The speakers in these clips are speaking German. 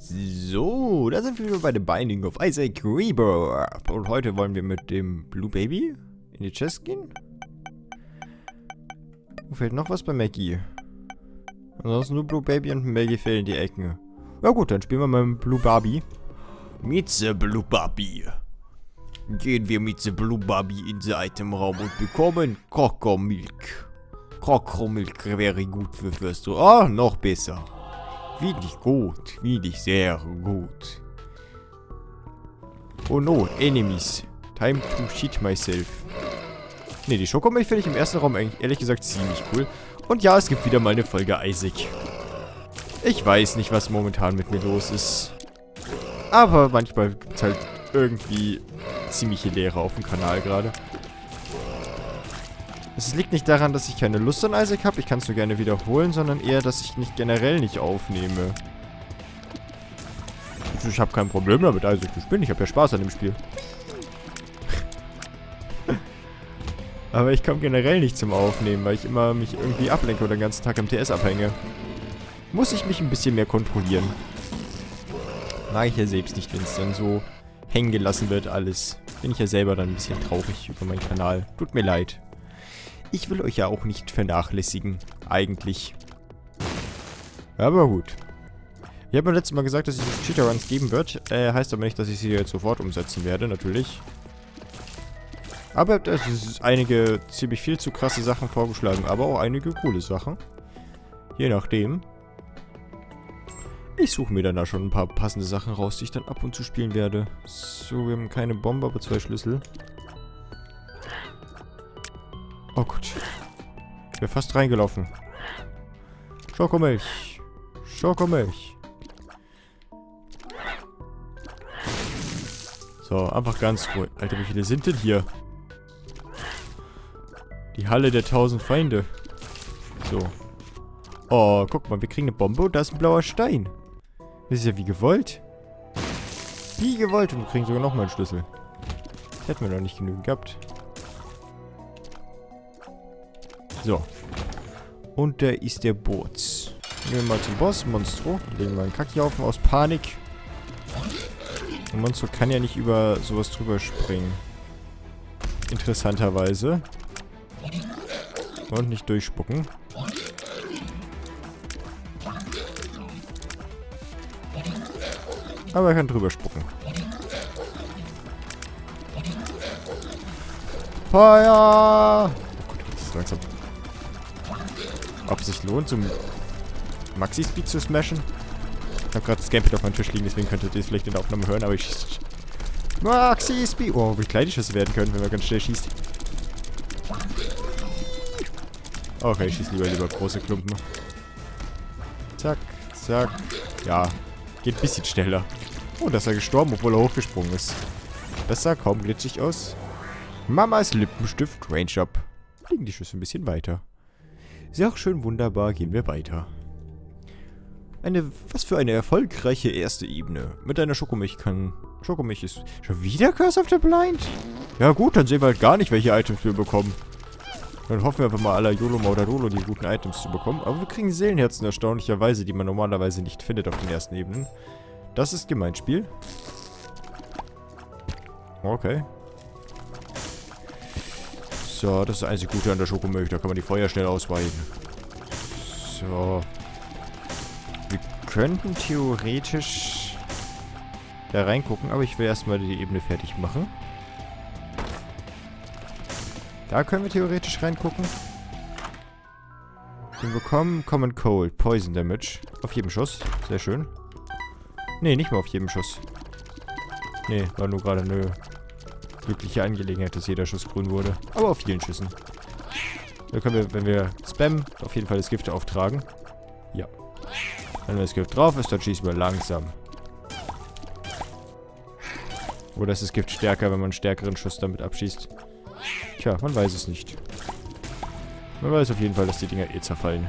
So, da sind wir wieder bei The Binding of Isaac Rebirth. Und heute wollen wir mit dem Blue Baby in die Chest gehen. Wo fehlt noch was bei Maggie? Ansonsten nur Blue Baby und Maggie fehlen die Ecken. Ja gut, dann spielen wir mal mit Blue Barbie. Mit the Blue Barbie. Gehen wir mit the Blue Barbie in den Itemraum und bekommen Krokomilk. Krokomilk wäre gut für First. Oh, noch besser. Wirklich gut. Wirklich sehr gut. Oh no, Enemies. Time to shit myself. Ne, die Schokomilch finde ich im ersten Raum eigentlich ehrlich gesagt ziemlich cool. Und ja, es gibt wieder mal eine Folge Isaac. Ich weiß nicht, was momentan mit mir los ist. Aber manchmal gibt es halt irgendwie ziemliche Leere auf dem Kanal gerade. Es liegt nicht daran, dass ich keine Lust an Isaac habe, ich kann es nur gerne wiederholen, sondern eher, dass ich nicht generell nicht aufnehme. Also ich habe kein Problem damit, Isaac zu spielen, ich habe ja Spaß an dem Spiel. Aber ich komme generell nicht zum Aufnehmen, weil ich immer mich irgendwie ablenke oder den ganzen Tag am TS abhänge. Muss ich mich ein bisschen mehr kontrollieren. Mag ich ja selbst nicht, wenn es dann so hängen gelassen wird alles. Bin ich ja selber dann ein bisschen traurig über meinen Kanal. Tut mir leid. Ich will euch ja auch nicht vernachlässigen, eigentlich. Aber gut. Ich habe mir letztes Mal gesagt, dass es Cheater-Runs geben wird. Heißt aber nicht, dass ich sie jetzt sofort umsetzen werde, natürlich. Aber es ist einige ziemlich viel zu krasse Sachen vorgeschlagen, aber auch einige coole Sachen. Je nachdem. Ich suche mir dann da schon ein paar passende Sachen raus, die ich dann ab und zu spielen werde. So, wir haben keine Bombe, aber 2 Schlüssel. Oh Gott. Ich wäre fast reingelaufen. Schokomilch. Schokomilch. So, einfach ganz ruhig. Alter, wie viele sind denn hier? Die Halle der 1000 Feinde. So. Oh, guck mal, wir kriegen eine Bombe und da ist ein blauer Stein. Das ist ja wie gewollt. Wie gewollt. Und wir kriegen sogar nochmal einen Schlüssel. Hätten wir noch nicht genügend gehabt. So. Und da ist der Boots. Gehen wir mal zum Boss, Monstro. Legen wir einen Kackhaufen aus Panik. Und Monstro kann ja nicht über sowas drüber springen. Interessanterweise. Und nicht durchspucken. Aber er kann drüber spucken. Feuer! Oh Gott, das ist langsam. Ob es sich lohnt, so Maxi-Speed zu smashen? Ich habe gerade das Gamepad auf meinem Tisch liegen, deswegen könntet ihr es vielleicht in der Aufnahme hören, aber ich... Maxi-Speed! Oh, wie klein die Schüsse werden können, wenn man ganz schnell schießt. Okay, ich schieße lieber große Klumpen. Zack, zack. Ja, geht ein bisschen schneller. Oh, da ist er gestorben, obwohl er hochgesprungen ist. Das sah kaum glitschig aus. Mamas Lippenstift Range Up. Liegen die Schüsse ein bisschen weiter. Sehr schön, wunderbar, gehen wir weiter. Was für eine erfolgreiche erste Ebene. Mit einer Schokomilch kann... Schokomilch ist... Schon wieder Curse of the Blind? Ja gut, dann sehen wir halt gar nicht, welche Items wir bekommen. Dann hoffen wir einfach mal aller YOLO Maudadolo die guten Items zu bekommen. Aber wir kriegen Seelenherzen erstaunlicherweise, die man normalerweise nicht findet auf den ersten Ebenen. Das ist Gemeinspiel. Okay. So, das ist das einzige Gute an der Schokomilch. Da kann man die Feuer schnell ausweichen. So. Wir könnten theoretisch da reingucken, aber ich will erstmal die Ebene fertig machen. Da können wir theoretisch reingucken. Wir bekommen Common Cold, Poison Damage. Auf jedem Schuss. Sehr schön. Ne, nicht mal auf jedem Schuss. Ne, war nur gerade eine glückliche Angelegenheit, dass jeder Schuss grün wurde. Aber auf vielen Schüssen. Da können wir, wenn wir spammen, auf jeden Fall das Gift auftragen. Ja. Wenn das Gift drauf ist, dann schießen wir langsam. Oder ist das Gift stärker, wenn man einen stärkeren Schuss damit abschießt? Tja, man weiß es nicht. Man weiß auf jeden Fall, dass die Dinger eh zerfallen.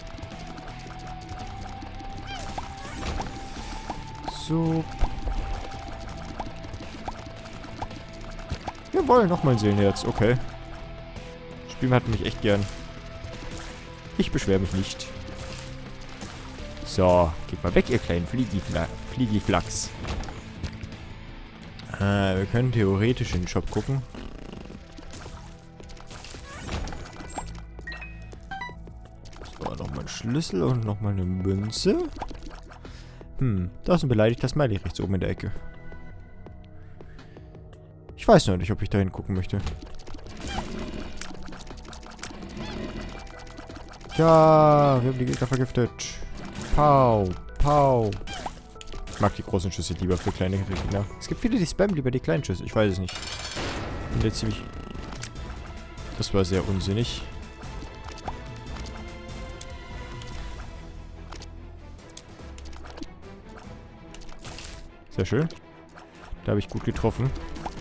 So. Jawohl, nochmal ein Seelenherz. Okay. Das Spiel hat mich echt gern. Ich beschwere mich nicht. So, geht mal weg, ihr kleinen Fliegiflachs. Wir können theoretisch in den Shop gucken. So, nochmal ein Schlüssel und nochmal eine Münze. Da ist ein beleidigter Smiley rechts oben in der Ecke. Ich weiß noch nicht, ob ich da hingucken möchte. Ja, wir haben die Gegner vergiftet. Pau, pau. Ich mag die großen Schüsse lieber für kleine Gegner. Es gibt viele, die spammen lieber die kleinen Schüsse. Ich weiß es nicht. Bin jetzt ziemlich... Das war sehr unsinnig. Sehr schön. Da habe ich gut getroffen.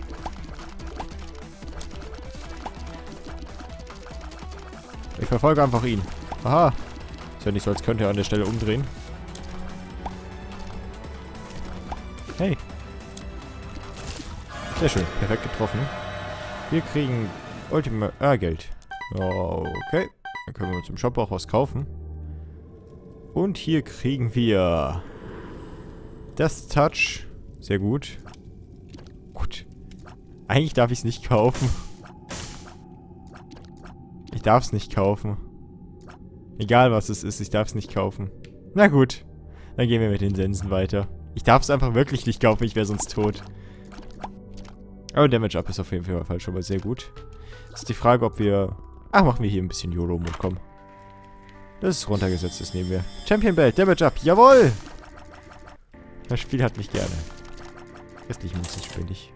Ich verfolge einfach ihn. Aha. Ist ja nicht so, als könnte er an der Stelle umdrehen. Hey. Sehr schön. Perfekt getroffen. Wir kriegen Geld. Okay. Dann können wir uns im Shop auch was kaufen. Und hier kriegen wir das Touch. Sehr gut. Gut. Eigentlich darf ich es nicht kaufen. Ich darf es nicht kaufen. Egal was es ist, ich darf es nicht kaufen. Na gut. Dann gehen wir mit den Sensen weiter. Ich darf es einfach wirklich nicht kaufen, ich wäre sonst tot. Aber Damage Up ist auf jeden Fall schon mal sehr gut. Jetzt ist die Frage, ob wir... Ach, machen wir hier ein bisschen YOLO-Mode, komm. Das ist runtergesetzt, das nehmen wir. Champion Belt, Damage Up, jawohl! Das Spiel hat mich gerne. Restlich Münzen spende ich.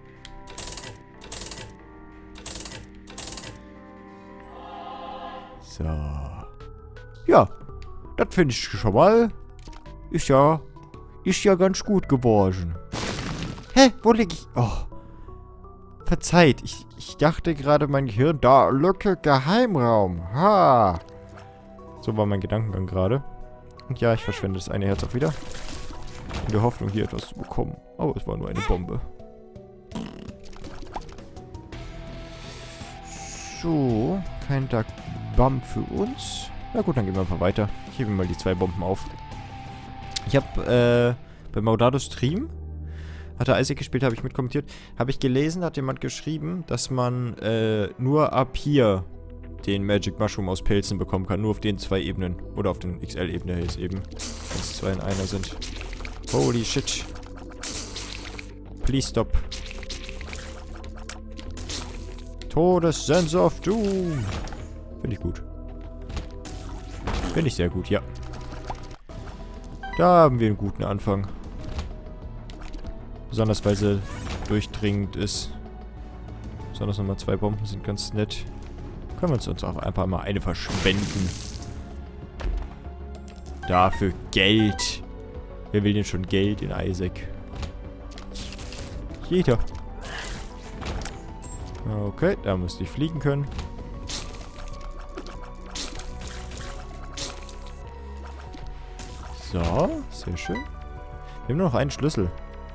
So. Ja. Das finde ich schon mal. Ist ja ganz gut geworden. Hä? Wo lieg ich? Oh. Verzeiht. Ich dachte gerade, mein Gehirn... Da, Lücke, Geheimraum. Ha. So war mein Gedankengang gerade. Und ja, ich verschwende das eine Herz auch wieder. In der Hoffnung, hier etwas zu bekommen. Aber es war nur eine Bombe. So. Kein Dark Bomb für uns. Na gut, dann gehen wir einfach weiter. Ich hebe mal die 2 Bomben auf. Ich habe, bei Maudado Stream, hat er Isaac gespielt, habe ich mitkommentiert, habe ich gelesen, hat jemand geschrieben, dass man, nur ab hier den Magic Mushroom aus Pilzen bekommen kann. Nur auf den 2 Ebenen. Oder auf den XL-Ebene jetzt eben. Wenn es 2 in einer sind. Holy shit. Please stop. Sense of Doom. Finde ich gut. Finde ich sehr gut, ja. Da haben wir einen guten Anfang. Besonders, weil sie durchdringend ist. Besonders nochmal 2 Bomben sind ganz nett. Können wir uns auch einfach mal eine verschwenden. Dafür Geld. Wer will denn schon Geld in Isaac? Jeder. Okay, da musste ich fliegen können. So, sehr schön. Wir haben nur noch einen Schlüssel.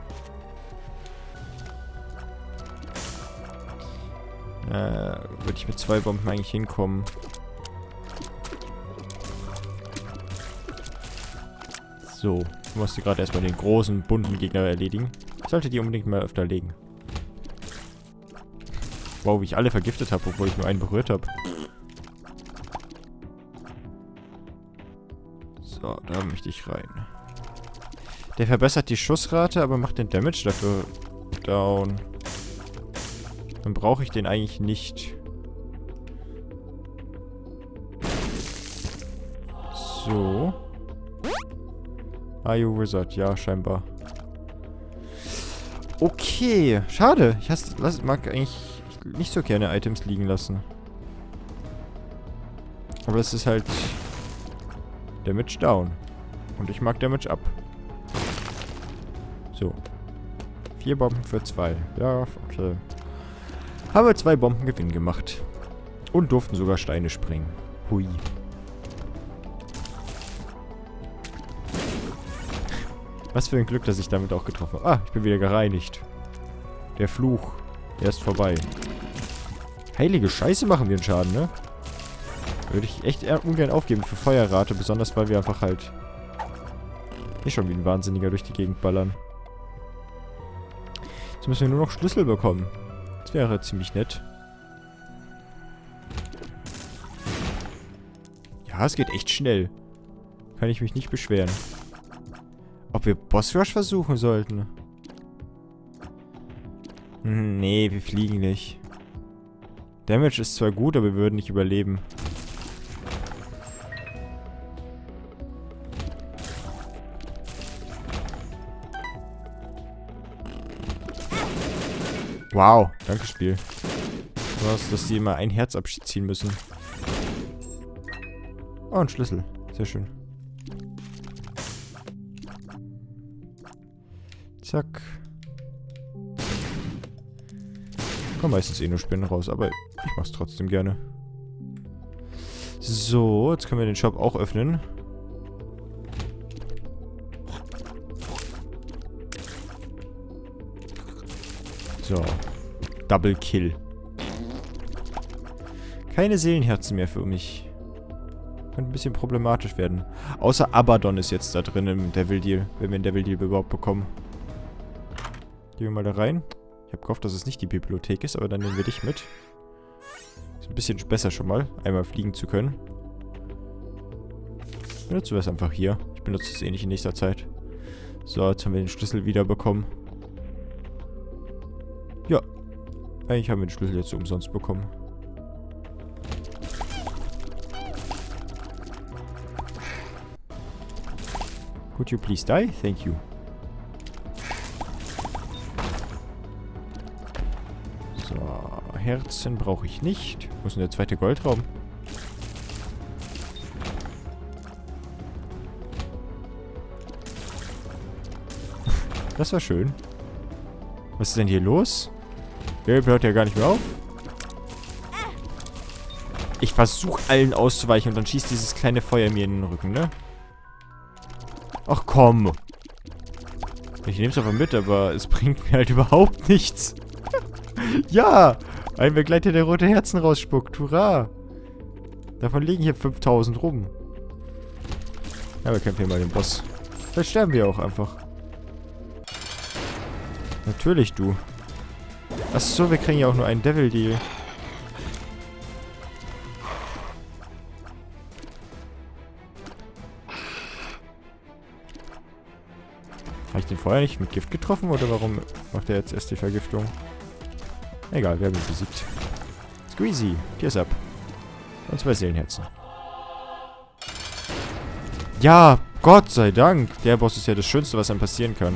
Würde ich mit 2 Bomben eigentlich hinkommen. So, ich musste gerade erstmal den großen, bunten Gegner erledigen. Ich sollte die unbedingt mal öfter legen. Wow, wie ich alle vergiftet habe, obwohl ich nur einen berührt habe. So, da möchte ich rein. Der verbessert die Schussrate, aber macht den Damage dafür down. Dann brauche ich den eigentlich nicht. So. Are you Wizard? Ja, scheinbar. Okay, schade. Ich mag eigentlich nicht so gerne Items liegen lassen. Aber es ist halt Damage down. Und ich mag Damage up. So. 4 Bomben für 2. Ja, okay. Haben wir 2 Bomben Gewinn gemacht. Und durften sogar Steine springen. Hui. Was für ein Glück, dass ich damit auch getroffen habe. Ah, ich bin wieder gereinigt. Der Fluch. Er ist vorbei. Heilige Scheiße machen wir einen Schaden, ne? Würde ich echt ungern aufgeben für Feuerrate. Besonders, weil wir einfach halt Nicht schon wie ein Wahnsinniger durch die Gegend ballern. Jetzt müssen wir nur noch Schlüssel bekommen. Das wäre ziemlich nett. Ja, es geht echt schnell. Kann ich mich nicht beschweren. Ob wir Boss Rush versuchen sollten? Nee, wir fliegen nicht. Damage ist zwar gut, aber wir würden nicht überleben. Wow, danke Spiel. Du hast, dass die immer ein Herz abziehen müssen. Oh, ein Schlüssel. Sehr schön. Zack. Kommen meistens eh nur Spinnen raus, aber ich mach's trotzdem gerne. So, jetzt können wir den Shop auch öffnen. So. Double Kill. Keine Seelenherzen mehr für mich. Könnte ein bisschen problematisch werden. Außer Abaddon ist jetzt da drin im Devil Deal, wenn wir einen Devil Deal überhaupt bekommen. Gehen wir mal da rein. Ich habe gehofft, dass es nicht die Bibliothek ist, aber dann nehmen wir dich mit. Ist ein bisschen besser schon mal, einmal fliegen zu können. Benutzen wir es einfach hier. Ich benutze es eh nicht in nächster Zeit. So, jetzt haben wir den Schlüssel wieder bekommen. Ja. Eigentlich haben wir den Schlüssel jetzt umsonst bekommen. Could you please die? Thank you. So, Herzen brauche ich nicht. Wo ist denn der zweite Goldraum? Das war schön. Was ist denn hier los? Der hört ja gar nicht mehr auf. Ich versuche allen auszuweichen und dann schießt dieses kleine Feuer mir in den Rücken, ne? Ach komm. Ich nehme es aber mit, aber es bringt mir halt überhaupt nichts. Ja! Ein Begleiter, der rote Herzen rausspuckt. Hurra! Davon liegen hier 5000 rum. Ja, wir kämpfen hier mal den Boss. Vielleicht sterben wir auch einfach. Natürlich, du. Achso, wir kriegen ja auch nur einen Devil Deal. Habe ich den vorher nicht mit Gift getroffen oder warum macht er jetzt erst die Vergiftung? Egal, wir haben ihn besiegt. Squeezy, Tears up. Und 2 Seelenherzen. Ja, Gott sei Dank. Der Boss ist ja das Schönste, was einem passieren kann.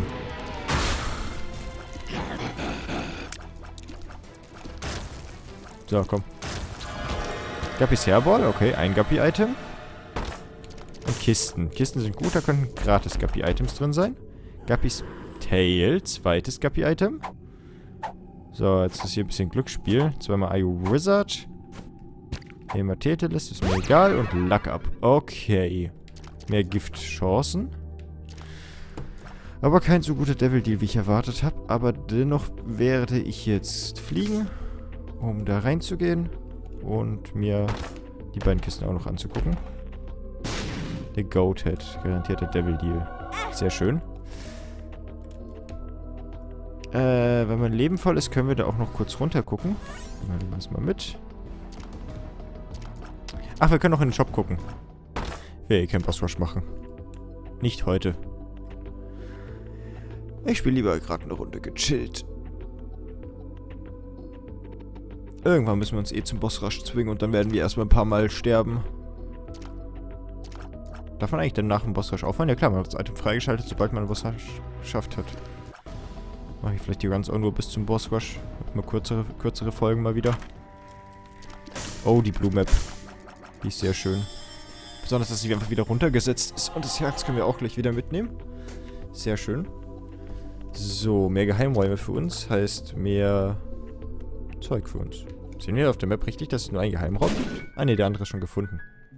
So, komm. Guppys Hairball, okay, ein Guppy-Item. Und Kisten. Kisten sind gut, da könnten gratis Guppy-Items drin sein. Guppys Tail, zweites Guppy-Item. So, jetzt ist hier ein bisschen Glücksspiel. Zweimal Are You Wizard. Hämatetelist, ist mir egal. Und Luck Up. Okay. Mehr Giftchancen. Aber kein so guter Devil Deal, wie ich erwartet habe. Aber dennoch werde ich jetzt fliegen, um da reinzugehen und mir die beiden Kisten auch noch anzugucken. Der Goathead, garantierter Devil Deal. Sehr schön. Wenn mein Leben voll ist, können wir da auch noch kurz runter gucken. Nehmen wir das mal mit. Ach, wir können auch in den Shop gucken. Wir will kein Boss Rush machen. Nicht heute. Ich spiele lieber gerade eine Runde gechillt. Irgendwann müssen wir uns eh zum Boss Rush zwingen und dann werden wir erstmal ein paar Mal sterben. Darf man eigentlich dann nach dem Boss Rush aufhören? Ja klar, man hat das Item freigeschaltet, sobald man den Boss Rush geschafft hat. Mache ich vielleicht die Runs auch nur bis zum Boss Rush. Mal kürzere Folgen mal wieder. Oh, die Blue Map. Die ist sehr schön. Besonders, dass sie einfach wieder runtergesetzt ist. Und das Herz können wir auch gleich wieder mitnehmen. Sehr schön. So, mehr Geheimräume für uns heißt mehr Zeug für uns. Sehen wir auf der Map richtig, dass es nur einen Geheimraum gibt? Ah ne, der andere ist schon gefunden.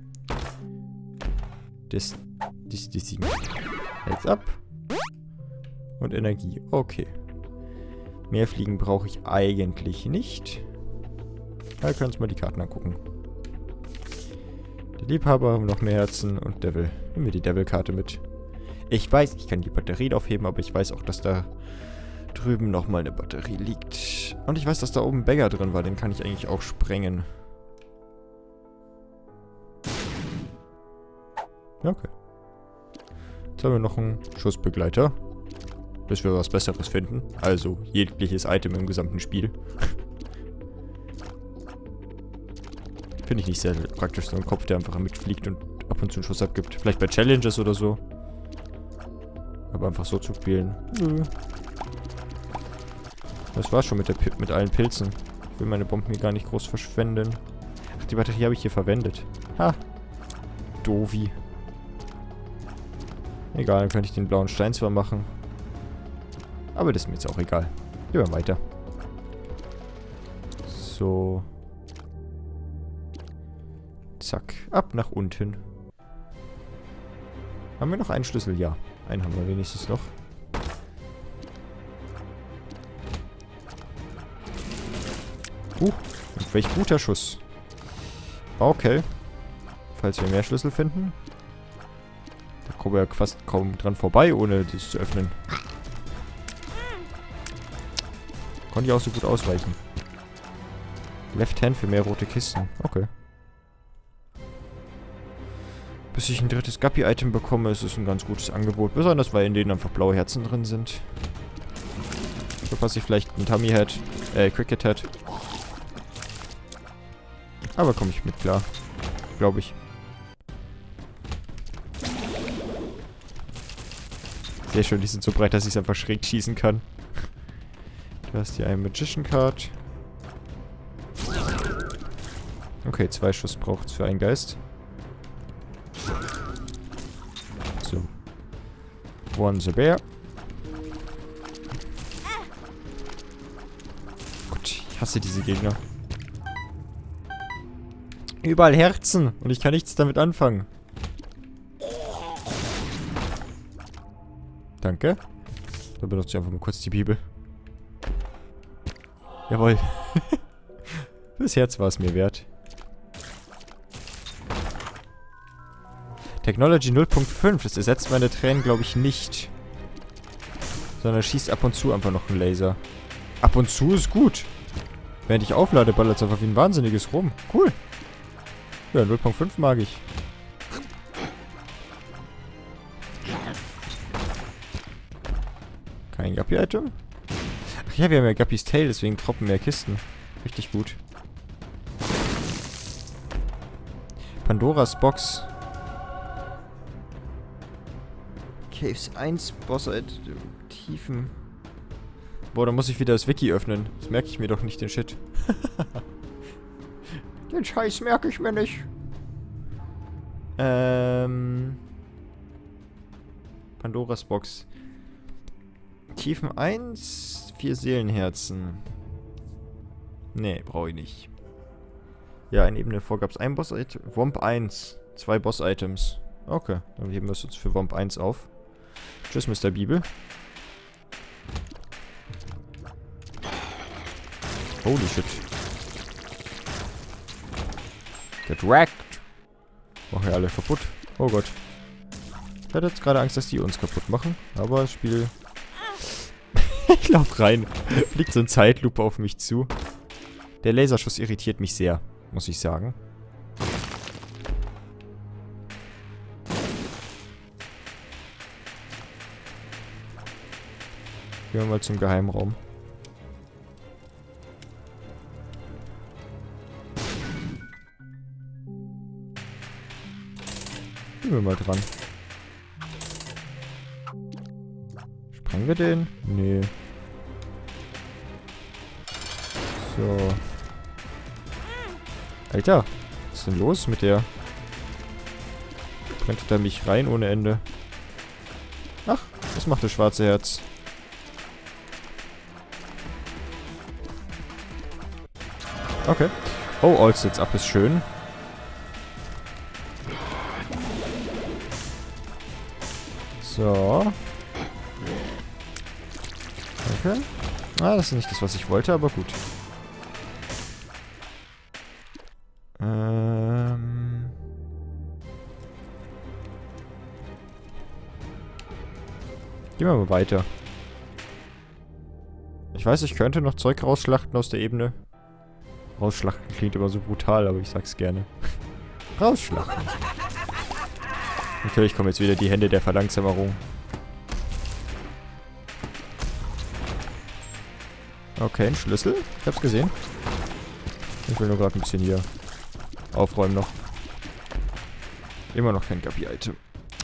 Das Ding. Health up. Und Energie. Okay. Mehr Fliegen brauche ich eigentlich nicht. Wir können uns mal die Karten angucken. Der Liebhaber haben noch mehr Herzen und Devil. Nehmen wir die Devil-Karte mit. Ich weiß, ich kann die Batterien aufheben, aber ich weiß auch, dass da drüben nochmal eine Batterie liegt. Und ich weiß, dass da oben ein Bagger drin war. Den kann ich eigentlich auch sprengen. Okay. Jetzt haben wir noch einen Schussbegleiter. Bis wir was Besseres finden. Also jegliches Item im gesamten Spiel. Finde ich nicht sehr praktisch, so ein Kopf, der einfach mitfliegt und ab und zu einen Schuss abgibt. Vielleicht bei Challenges oder so. Aber einfach so zu spielen. Nö. Das war's schon mit allen Pilzen. Ich will meine Bomben hier gar nicht groß verschwenden. Ach, die Batterie habe ich hier verwendet. Ha. Doofi. Egal, dann könnte ich den blauen Stein zwar machen. Aber das ist mir jetzt auch egal. Gehen wir weiter. So. Zack. Ab nach unten. Haben wir noch einen Schlüssel? Ja. Einen haben wir wenigstens noch. Welch guter Schuss. Okay. Falls wir mehr Schlüssel finden. Da kommen wir ja fast kaum dran vorbei, ohne das zu öffnen. Konnte ich auch so gut ausweichen. Left Hand für mehr rote Kisten. Okay. Bis ich ein drittes Guppy-Item bekomme, ist es ein ganz gutes Angebot. Besonders, weil in denen einfach blaue Herzen drin sind. So passe ich vielleicht ein Tummy Head, Cricket Head. Aber komme ich mit klar. Glaube ich. Sehr schön, die sind so breit, dass ich es einfach schräg schießen kann. Du hast hier einen Magician Card. Okay, 2 Schuss braucht es für einen Geist. So. One the bear. Gott, ich hasse diese Gegner. Überall Herzen und ich kann nichts damit anfangen. Danke. Dann benutze ich einfach mal kurz die Bibel. Jawohl. Das Herz war es mir wert. Technology 0.5. Das ersetzt meine Tränen, glaube ich, nicht. Sondern schießt ab und zu einfach noch einen Laser. Ab und zu ist gut. Während ich auflade, ballert es einfach wie ein Wahnsinniges rum. Cool. Ja, 0.5 mag ich. Kein Guppy-Item? Ach ja, wir haben ja Guppys Tail, deswegen droppen mehr Kisten. Richtig gut. Pandoras Box. Caves 1, Tiefen. Boah, da muss ich wieder das Wiki öffnen. Das merke ich mir doch nicht, den Shit. Den Scheiß merke ich mir nicht. Pandoras Box. Tiefen 1, 4 Seelenherzen. Nee, brauche ich nicht. Ja, in Ebene vor gab es ein Boss-Item. Womp 1. 2 Boss-Items. Okay, dann heben wir es uns für Womp 1 auf. Tschüss, Mr. Bibel. Holy shit. Get wrecked. Machen wir alle kaputt. Oh Gott. Ich hatte jetzt gerade Angst, dass die uns kaputt machen. Aber das Spiel... Ich lauf rein. Fliegt so ein Zeitlupe auf mich zu. Der Laserschuss irritiert mich sehr, muss ich sagen. Gehen wir mal zum Geheimraum. Gehen wir mal dran. Sprengen wir den? Nee. So. Alter, was ist denn los mit der? Brennt da mich rein ohne Ende. Ach, was macht das schwarze Herz? Okay. Oh, All Sits Up ist schön. So. Okay. Ah, das ist nicht das, was ich wollte, aber gut. Gehen wir mal weiter. Ich weiß, ich könnte noch Zeug rausschlachten aus der Ebene. Rausschlachten klingt immer so brutal, aber ich sag's gerne. Rausschlachten. Natürlich kommen jetzt wieder die Hände der Verlangsamung. Okay, ein Schlüssel. Ich hab's gesehen. Ich will nur gerade ein bisschen hier aufräumen noch. Immer noch kein Gabi-Item.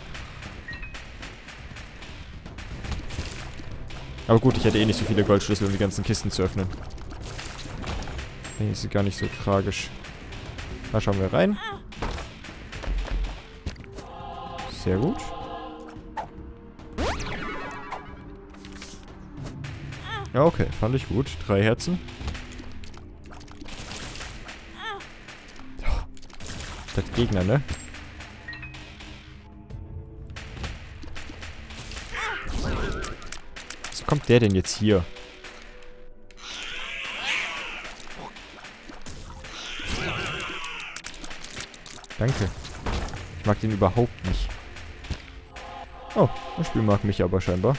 Aber gut, ich hätte eh nicht so viele Goldschlüssel, um die ganzen Kisten zu öffnen. Nee, ist gar nicht so tragisch. Da schauen wir rein. Sehr gut. Ja, okay, fand ich gut. 3 Herzen. Das Gegner, ne? Was kommt der denn jetzt hier? Danke. Ich mag den überhaupt nicht. Oh, das Spiel mag mich aber scheinbar.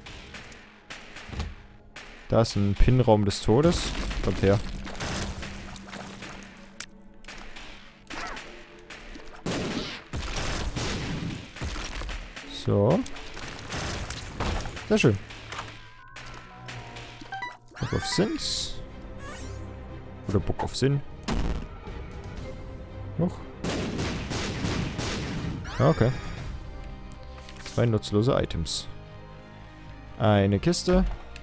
Da ist ein Pinraum des Todes. Kommt her. So. Sehr schön. Book of Sins. Oder Book of Sin. Noch. Okay. 2 nutzlose Items. Eine Kiste.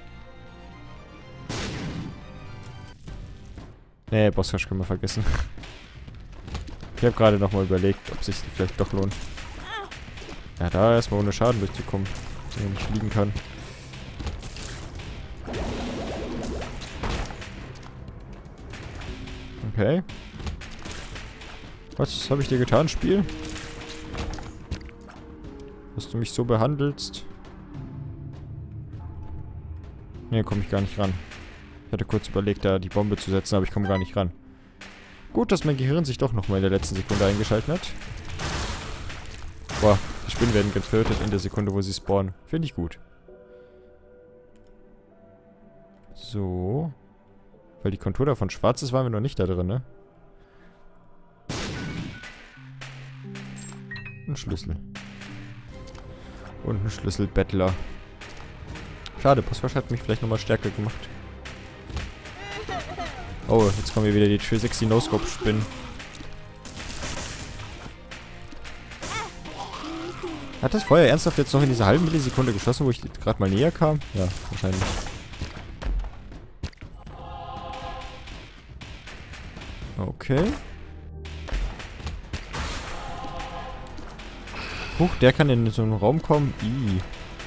Nee, Bossrush können wir vergessen. Ich habe gerade nochmal überlegt, ob sich vielleicht doch lohnt. Ja, da erstmal ohne Schaden durchzukommen. Wenn ich nicht fliegen kann. Okay. Was habe ich dir getan, Spiel? Dass du mich so behandelst? Ne, komme ich gar nicht ran. Ich hatte kurz überlegt, da die Bombe zu setzen, aber ich komme gar nicht ran. Gut, dass mein Gehirn sich doch nochmal in der letzten Sekunde eingeschaltet hat. Boah, die Spinnen werden getötet in der Sekunde, wo sie spawnen. Finde ich gut. So. Weil die Kontur davon schwarz ist, waren wir noch nicht da drin, ne? Ein Schlüssel. Und ein Schlüsselbettler. Schade, Bossrush hat mich vielleicht nochmal stärker gemacht. Oh, jetzt kommen hier wieder die 360 No-Scope-Spinnen. Hat das Feuer ernsthaft jetzt noch in dieser halben Millisekunde geschossen, wo ich gerade mal näher kam? Ja, wahrscheinlich. Okay. Huch, der kann in so einen Raum kommen. Ih.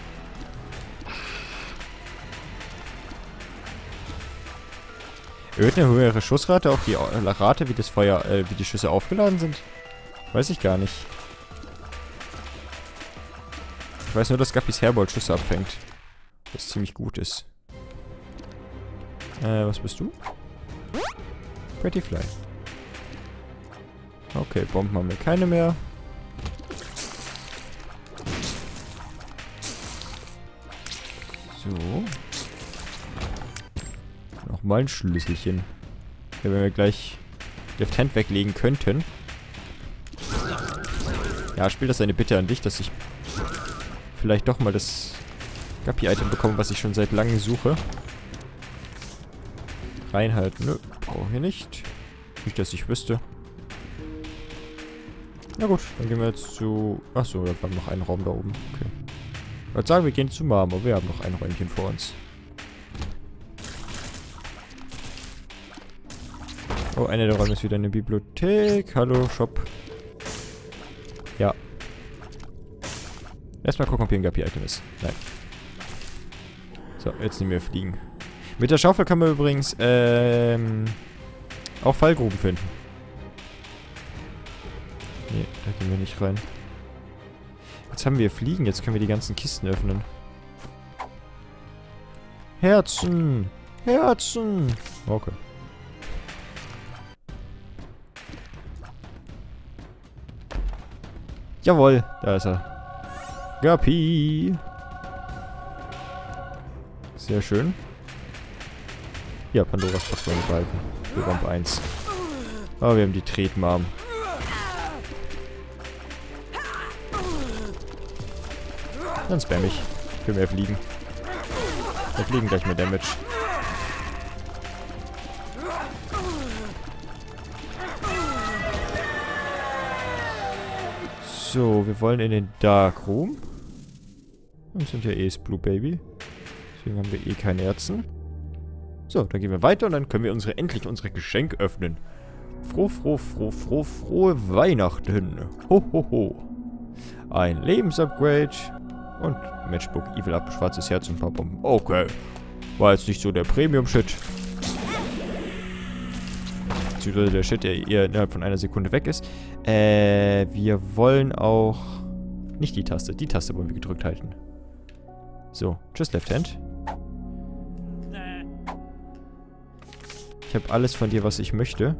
Erhöht eine höhere Schussrate auch die Rate, wie das Feuer, wie die Schüsse aufgeladen sind? Weiß ich gar nicht. Ich weiß nur, dass Gabis Hairbolt Schüsse abfängt. Was ziemlich gut ist. Was bist du? Pretty Fly. Okay, Bomben haben wir keine mehr. So. Nochmal ein Schlüsselchen. Ja, wenn wir gleich Left Hand weglegen könnten. Ja, spielt das eine Bitte an dich, dass ich vielleicht doch mal das Gabi-Item bekomme, was ich schon seit langem suche. Reinhalten. Nö, brauche ich nicht. Nicht, dass ich wüsste. Na gut, dann gehen wir jetzt zu... Achso, wir haben noch einen Raum da oben. Okay. Ich würde sagen, wir gehen zu Marmor. Wir haben noch ein Räumchen vor uns. Oh, einer der Räume ist wieder eine Bibliothek. Hallo, Shop. Ja. Erstmal gucken, ob hier ein Gabi-Item ist. Nein. So, jetzt nehmen wir Fliegen. Mit der Schaufel kann man übrigens, auch Fallgruben finden. Nee, da gehen wir nicht rein. Jetzt haben wir Fliegen, jetzt können wir die ganzen Kisten öffnen. Herzen! Herzen! Okay. Jawohl, da ist er. Gabi! Sehr schön. Ja, Pandoras Box wollen wir behalten. Für Bomb 1. Aber wir haben die Tretmarm. Dann spam ich. Für mehr Fliegen. Wir fliegen gleich mehr Damage. So, wir wollen in den Dark Room. Wir sind ja das Blue Baby. Deswegen haben wir keine Herzen. So, dann gehen wir weiter und dann können wir endlich unser Geschenk öffnen. Frohe Weihnachten. Ho, ho, ho. Ein Lebensupgrade. Und Matchbook, Evil Up, schwarzes Herz und ein paar Bomben. Okay. War jetzt nicht so der Premium-Shit. Beziehungsweise der Shit, der eher innerhalb von einer Sekunde weg ist. Wir wollen auch... Nicht die Taste. Die Taste wollen wir gedrückt halten. So, tschüss Left Hand. Ich habe alles von dir, was ich möchte.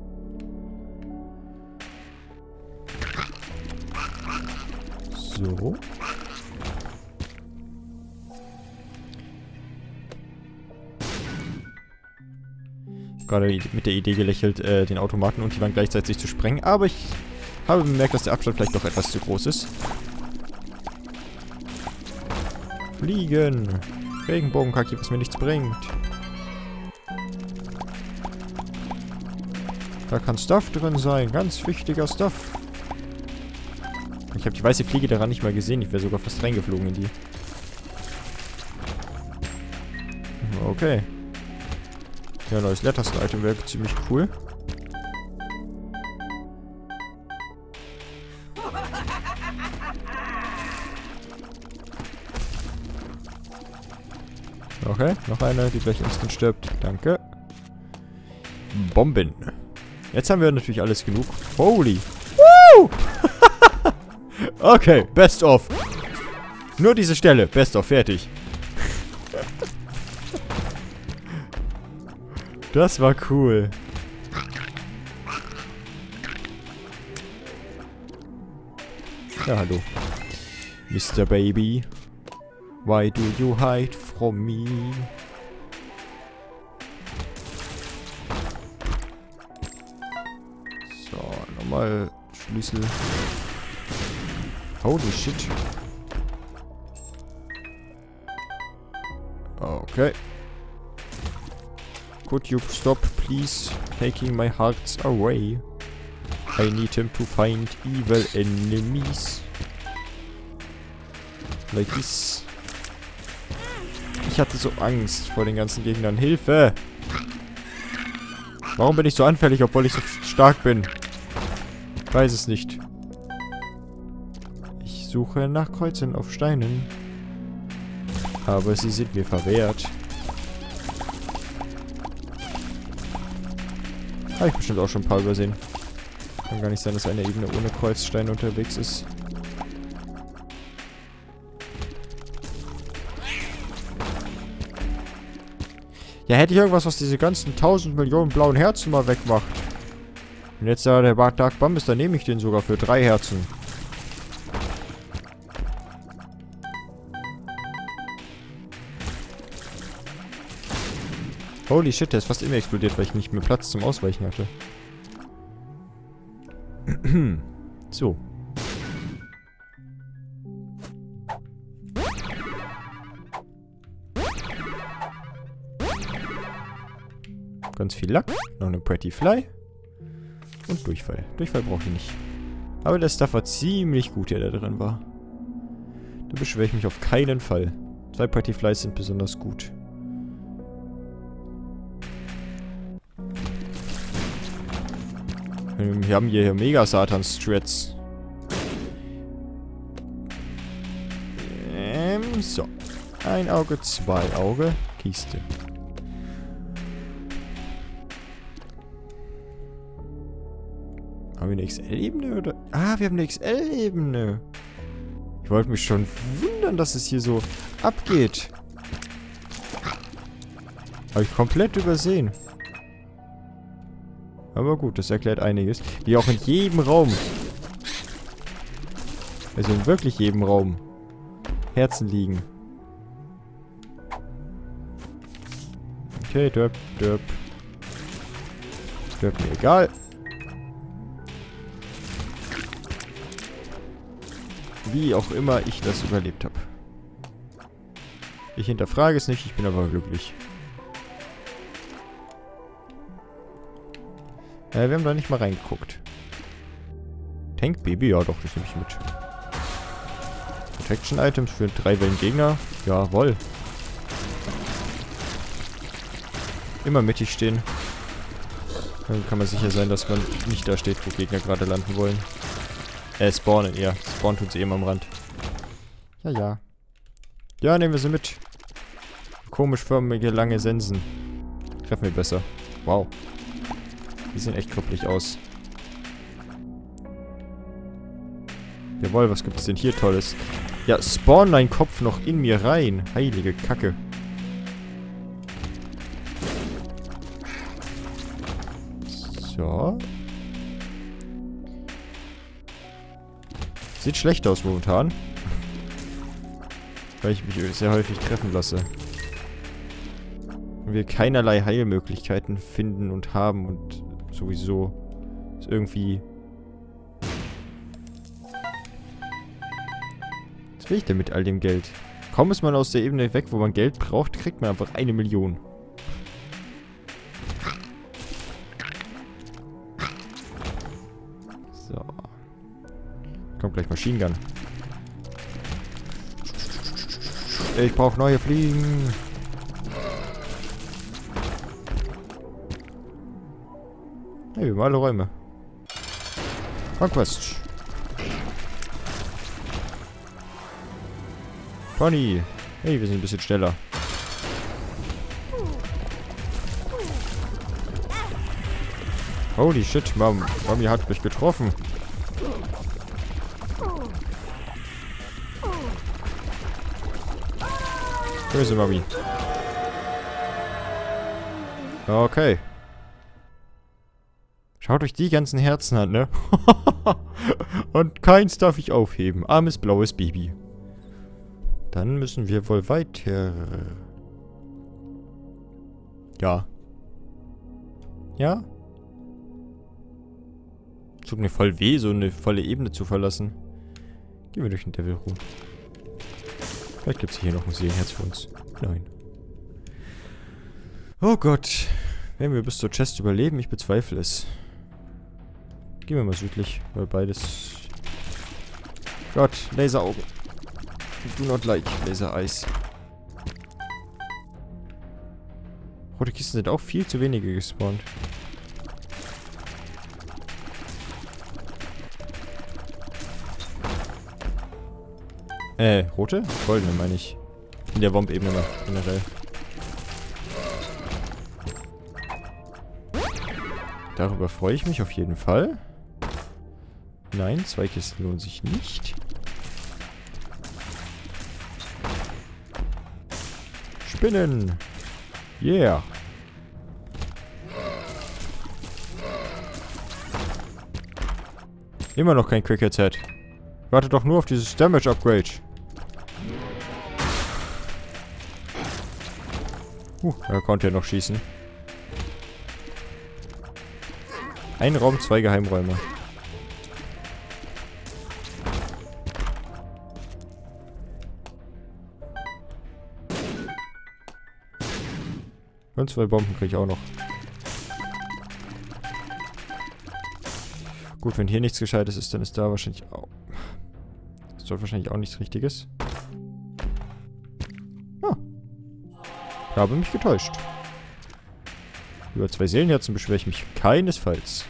So. Gerade mit der Idee gelächelt, den Automaten und die Wand gleichzeitig zu sprengen. Aber ich habe bemerkt, dass der Abstand vielleicht doch etwas zu groß ist. Fliegen! Regenbogenkacki, was mir nichts bringt. Da kann Stuff drin sein. Ganz wichtiger Stuff. Ich habe die weiße Fliege daran nicht mal gesehen. Ich wäre sogar fast reingeflogen in die. Okay. Ja, neues Leertasten-Item wäre ziemlich cool. Okay, noch eine, die gleich instant stirbt. Danke. Bomben. Jetzt haben wir natürlich alles genug. Holy. Woo! Okay, best of. Nur diese Stelle. Best of, fertig. Das war cool. Ja, hallo. Mr. Baby. Why do you hide from me? So, nochmal Schlüssel. Holy shit. Okay. Could you stop, please, taking my hearts away? I need him to find evil enemies. Like this. Ich hatte so Angst vor den ganzen Gegnern. Hilfe! Warum bin ich so anfällig, obwohl ich so stark bin? Ich weiß es nicht. Ich suche nach Kreuzen auf Steinen. Aber sie sind mir verwehrt. Habe ich bestimmt auch schon ein paar übersehen. Kann gar nicht sein, dass eine Ebene ohne Kreuzstein unterwegs ist. Ja, hätte ich irgendwas, was diese ganzen 1000 Millionen blauen Herzen mal wegmacht. Und jetzt da der Dark Bomb ist, dann nehme ich den sogar für 3 Herzen. Holy shit, der ist fast immer explodiert, weil ich nicht mehr Platz zum Ausweichen hatte. So. Ganz viel Lack. Noch eine Pretty Fly. Und Durchfall. Durchfall brauche ich nicht. Aber der Stuff war ziemlich gut, der da drin war. Da beschwere ich mich auf keinen Fall. 2 Pretty Flies sind besonders gut. Wir haben hier Mega-Satan-Strats. So. Ein Auge, 2 Auge. Kiste. Haben wir eine XL-Ebene oder? Ah, wir haben eine XL-Ebene. Ich wollte mich schon wundern, dass es hier so abgeht. Habe ich komplett übersehen. Aber gut, das erklärt einiges. Die auch in jedem Raum. Also in wirklich jedem Raum. Herzen liegen. Okay, Derp, Derp. Derp mir egal. Wie auch immer ich das überlebt habe. Ich hinterfrage es nicht, ich bin aber glücklich. Wir haben da nicht mal reingeguckt. Tankbaby? Ja doch, das nehme ich mit. Protection Items für 3 Wellen Gegner? Jawohl. Immer mittig stehen. Dann kann man sicher sein, dass man nicht da steht, wo Gegner gerade landen wollen. Spawnen eher. Spawnen tut sie immer am Rand. Ja, ja. Ja, nehmen wir sie mit. Komisch förmige, lange Sensen. Treffen wir besser. Wow. Die sehen echt krüppelig aus. Jawohl, was gibt es denn hier Tolles? Ja, spawn dein Kopf noch in mir rein. Heilige Kacke. So. Sieht schlecht aus momentan. Weil ich mich sehr häufig treffen lasse. Und wir keinerlei Heilmöglichkeiten finden und haben und sowieso ist irgendwie... Was will ich denn mit all dem Geld? Kaum ist man aus der Ebene weg, wo man Geld braucht, kriegt man einfach 1 Million. So. Kommt gleich Machine Gun. Ich brauche neue Fliegen. Hey, wir haben alle Räume. Conquest. Pony. Hey, wir sind ein bisschen schneller. Holy shit, Mami hat mich getroffen. Böse Mami. Okay. Schaut euch die ganzen Herzen an, ne? Und keins darf ich aufheben. Armes blaues Baby. Dann müssen wir wohl weiter. Ja. Ja? Tut mir voll weh, so eine volle Ebene zu verlassen. Gehen wir durch den Devil Room. Vielleicht gibt es hier noch ein Seelenherz für uns. Nein. Oh Gott. Werden wir bis zur Chest überleben? Ich bezweifle es. Gehen wir mal südlich, weil beides... Gott, Laseraugen. Do not like Laser Eyes. Rote Kisten sind auch viel zu wenige gespawnt. Rote? Goldene meine ich. In der Bomb-Ebene generell. Darüber freue ich mich auf jeden Fall. Nein, 2 Kisten lohnen sich nicht. Spinnen! Yeah! Immer noch kein Quick Headset. Warte doch nur auf dieses Damage Upgrade. Er konnte ja noch schießen. Ein Raum, 2 Geheimräume. Und 2 Bomben kriege ich auch noch. Gut, wenn hier nichts Gescheites ist, dann ist da wahrscheinlich auch... Das ist dort wahrscheinlich auch nichts Richtiges. Ah. Ich habe mich getäuscht. Über 2 Seelenherzen beschwere ich mich keinesfalls.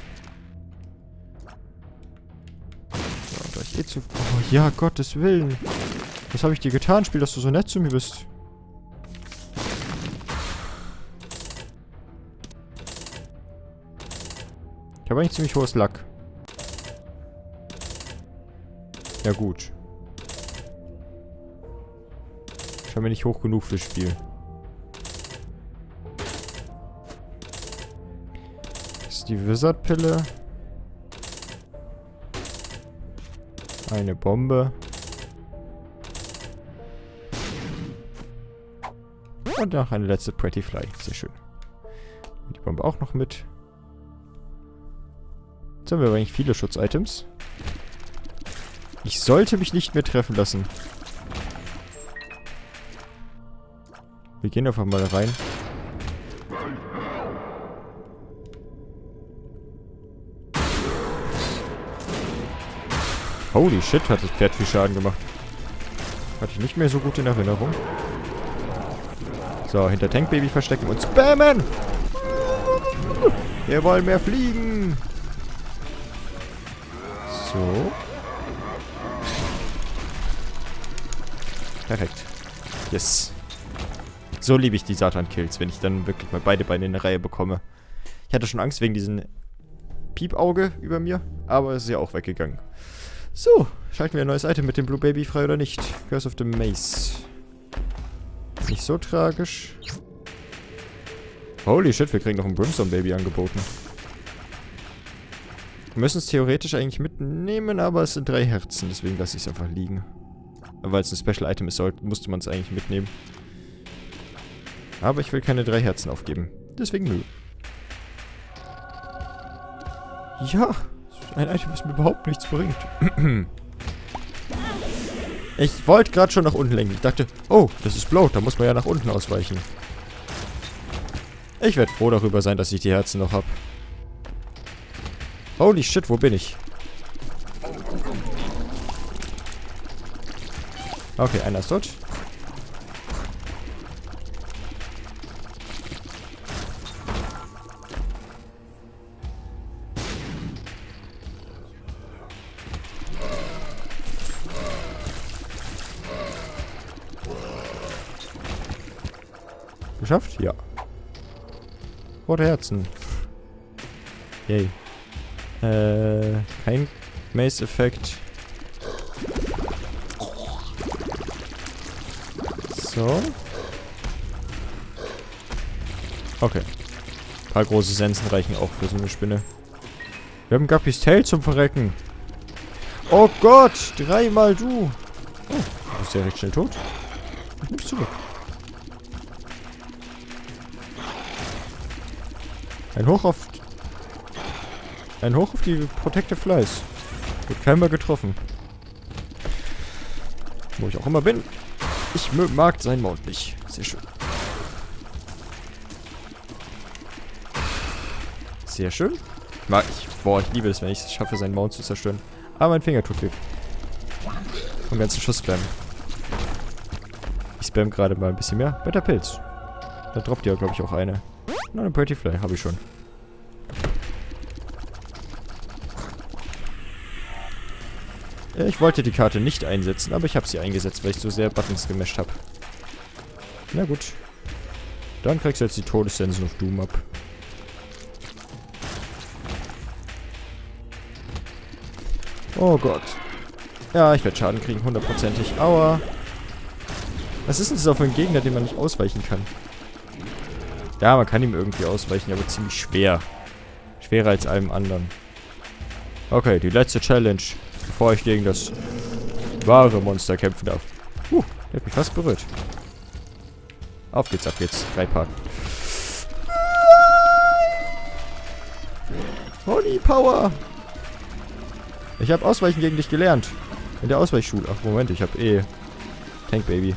So, da ich eh zu... Oh ja, Gottes Willen. Was habe ich dir getan, Spiel, dass du so nett zu mir bist? Ich habe eigentlich ziemlich hohes Luck. Ja gut. Scheinbar nicht hoch genug fürs Spiel. Das ist die Wizard-Pille. Eine Bombe. Und noch eine letzte Pretty Fly. Sehr schön. Die Bombe auch noch mit. Jetzt haben wir aber eigentlich viele Schutzitems. Ich sollte mich nicht mehr treffen lassen. Wir gehen einfach mal rein. Holy shit, hat das Pferd viel Schaden gemacht. Hatte ich nicht mehr so gut in Erinnerung. So, hinter Tankbaby verstecken und spammen! Wir wollen mehr fliegen! So. Perfekt. Yes. So liebe ich die Satan-Kills, wenn ich dann wirklich mal beide Beine in der Reihe bekomme. Ich hatte schon Angst wegen diesem Piepauge über mir, aber es ist ja auch weggegangen. So, schalten wir ein neues Item mit dem Blue Baby frei oder nicht? Curse of the Maze. Nicht so tragisch. Holy shit, wir kriegen noch ein Brimstone Baby angeboten. Wir müssen es theoretisch eigentlich mitnehmen, aber es sind 3 Herzen, deswegen lasse ich es einfach liegen. Weil es ein Special Item ist, musste man es eigentlich mitnehmen. Aber ich will keine 3 Herzen aufgeben. Deswegen nö. Ja, ein Item, das mir überhaupt nichts bringt. Ich wollte gerade schon nach unten lenken. Ich dachte, oh, das ist Bloat, da muss man ja nach unten ausweichen. Ich werde froh darüber sein, dass ich die Herzen noch habe. Holy shit, wo bin ich? Okay, einer ist tot. Geschafft? Ja. Rote Herzen. Yay. Kein Maze-Effekt. So. Okay. Ein paar große Sensen reichen auch für so eine Spinne. Wir haben Guppys Tail zum Verrecken. Oh Gott! 3-mal du! Oh, du bist ja recht schnell tot. Ich nehm's zurück. Ein Hoch auf die Protective Flies. Wird keiner getroffen. Wo ich auch immer bin. Ich mag seinen Mount nicht. Sehr schön. Sehr schön. Ich liebe es, wenn ich es schaffe, seinen Mount zu zerstören. Aber mein Finger tut weh. Und ganzen Schuss spammen. Ich spam gerade mal ein bisschen mehr. Bei der Pilz. Da droppt ja, glaube ich, auch eine. Na, eine Pretty Fly, habe ich schon. Ich wollte die Karte nicht einsetzen, aber ich habe sie eingesetzt, weil ich so sehr Buttons gemasht habe. Na gut. Dann kriegst du jetzt die Todessensen auf Doom ab. Oh Gott. Ja, ich werde Schaden kriegen, 100%ig. Aua. Was ist denn das auf einen Gegner, den man nicht ausweichen kann? Ja, man kann ihm irgendwie ausweichen, aber ziemlich schwer. Schwerer als allem anderen. Okay, die letzte Challenge, bevor ich gegen das wahre Monster kämpfen darf. Der hat mich fast berührt. Auf geht's, ab geht's. 3 Parten. Holy Power! Ich habe Ausweichen gegen dich gelernt. In der Ausweichschule. Ach, Moment, ich habe Tank Baby.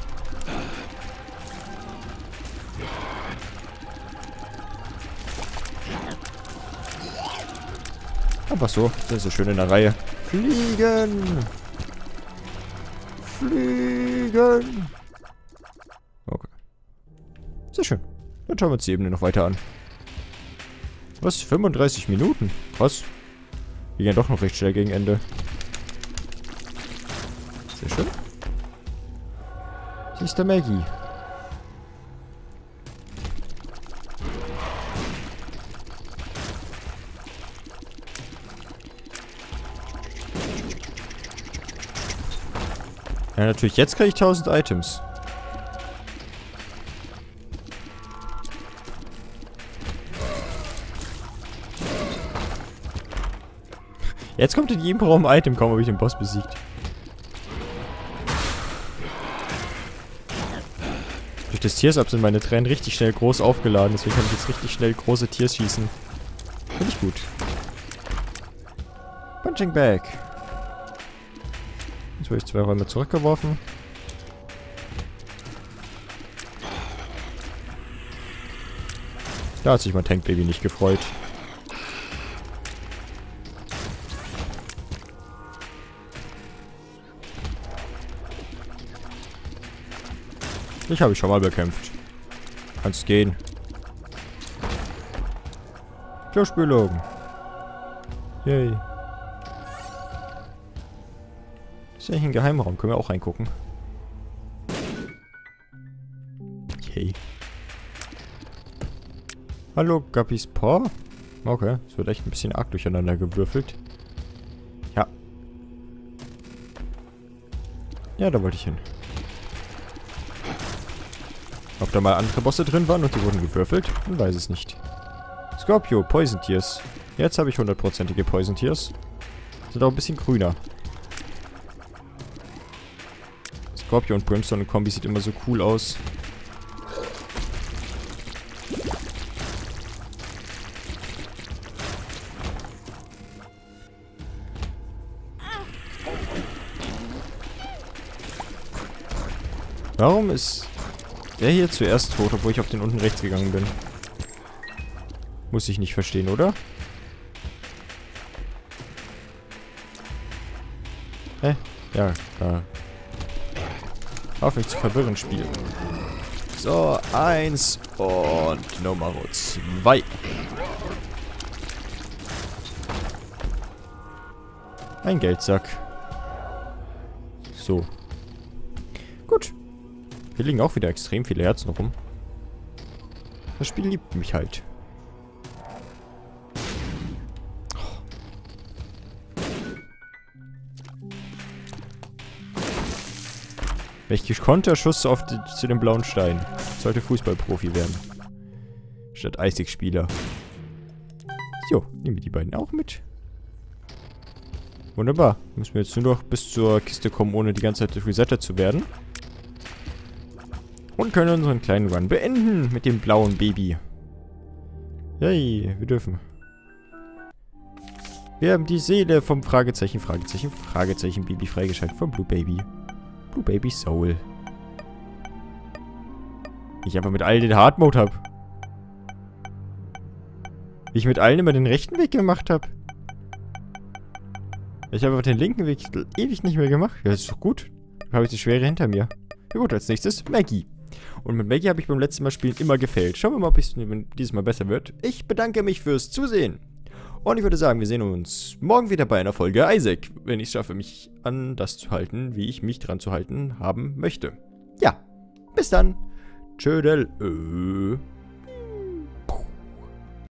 Einfach so. Das ist so schön in der Reihe. Fliegen! Fliegen! Okay. Sehr schön. Dann schauen wir uns die Ebene noch weiter an. Was? 35 Minuten? Krass. Wir gehen doch noch recht schnell gegen Ende. Sehr schön. Sister Maggie. Ja, natürlich. Jetzt kriege ich 1000 Items. Jetzt kommt in jedem Raum ein Item, kaum habe ich den Boss besiegt. des Tiers ab sind meine Tränen richtig schnell groß aufgeladen. Deswegen kann ich jetzt richtig schnell große Tiers schießen. Finde ich gut. Punching Bag. Jetzt wurde ich 2 Räume zurückgeworfen. Da hat sich mein Tankbaby nicht gefreut. Ich habe schon mal bekämpft. Kannst gehen. Klospülung. Yay. Ist ja eigentlich ein Geheimraum. Können wir auch reingucken. Yay. Hallo, Guppys Paw? Okay, es wird echt ein bisschen arg durcheinander gewürfelt. Ja. Ja, da wollte ich hin. Ob da mal andere Bosse drin waren und die wurden gewürfelt? Man weiß es nicht. Scorpio, Poison Tears. Jetzt habe ich 100%ige Poison Tears. Sind auch ein bisschen grüner. Scorpio und Brimstone Kombi sieht immer so cool aus. Warum ist der hier zuerst tot, obwohl ich auf den unten rechts gegangen bin? Muss ich nicht verstehen, oder? Ja, da. Auf mich zu verwirren, Spiel. So, 1 und Nummer 2. Ein Geldsack. So. Gut. Hier liegen auch wieder extrem viele Herzen rum. Das Spiel liebt mich halt. Welch Konterschuss zu dem blauen Stein. Sollte Fußballprofi werden. Statt Eisig-Spieler. So, nehmen wir die beiden auch mit. Wunderbar. Müssen wir jetzt nur noch bis zur Kiste kommen, ohne die ganze Zeit resettet zu werden. Und können unseren kleinen Run beenden mit dem blauen Baby. Yay, wir dürfen. Wir haben die Seele vom Fragezeichen Baby freigeschaltet. Vom Blue Baby. Blue Baby Soul. Ich einfach mit allen den Hard Mode habe. Wie ich mit allen immer den rechten Weg gemacht habe. Ich habe aber den linken Weg ewig nicht mehr gemacht. Ja, das ist doch gut. Dann habe ich die Schwere hinter mir. Ja gut, als nächstes Maggie. Und mit Maggie habe ich beim letzten Mal spielen immer gefailt. Schauen wir mal, ob es dieses Mal besser wird. Ich bedanke mich fürs Zusehen. Und ich würde sagen, wir sehen uns morgen wieder bei einer Folge Isaac, wenn ich es schaffe, mich an das zu halten, wie ich mich dran zu halten haben möchte. Ja, bis dann. Tschödel.